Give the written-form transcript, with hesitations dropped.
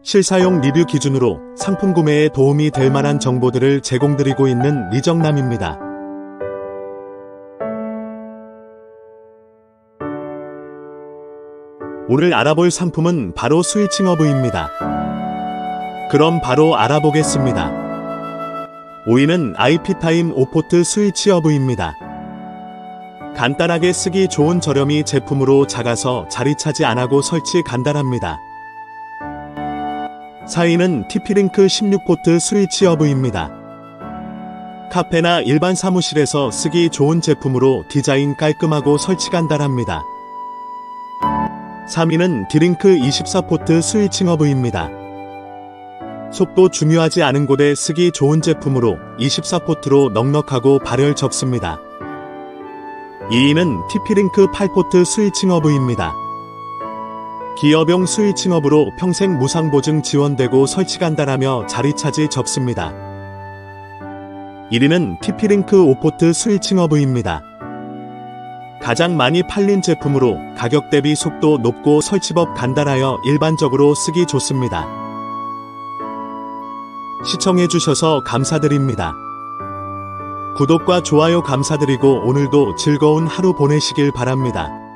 실사용 리뷰 기준으로 상품 구매에 도움이 될 만한 정보들을 제공드리고 있는 리정남입니다. 오늘 알아볼 상품은 바로 스위칭허브입니다. 그럼 바로 알아보겠습니다. 5위는 IP타임 5포트 스위치허브입니다. 간단하게 쓰기 좋은 저렴이 제품으로 작아서 자리 차지 안하고 설치 간단합니다. 4위는 TP-Link 16포트 스위치허브입니다. 카페나 일반 사무실에서 쓰기 좋은 제품으로 디자인 깔끔하고 설치 간단합니다. 3위는 D-Link 24포트 스위칭허브입니다. 속도 중요하지 않은 곳에 쓰기 좋은 제품으로 24포트로 넉넉하고 발열 적습니다. 2위는 TP-Link 8포트 스위칭허브입니다. 기업용 스위칭허브로 평생 무상보증 지원되고 설치 간단하며 자리 차지 적습니다. 1위는 TP-Link 5포트 스위칭허브입니다. 가장 많이 팔린 제품으로 가격 대비 속도 높고 설치법 간단하여 일반적으로 쓰기 좋습니다. 시청해주셔서 감사드립니다. 구독과 좋아요 감사드리고 오늘도 즐거운 하루 보내시길 바랍니다.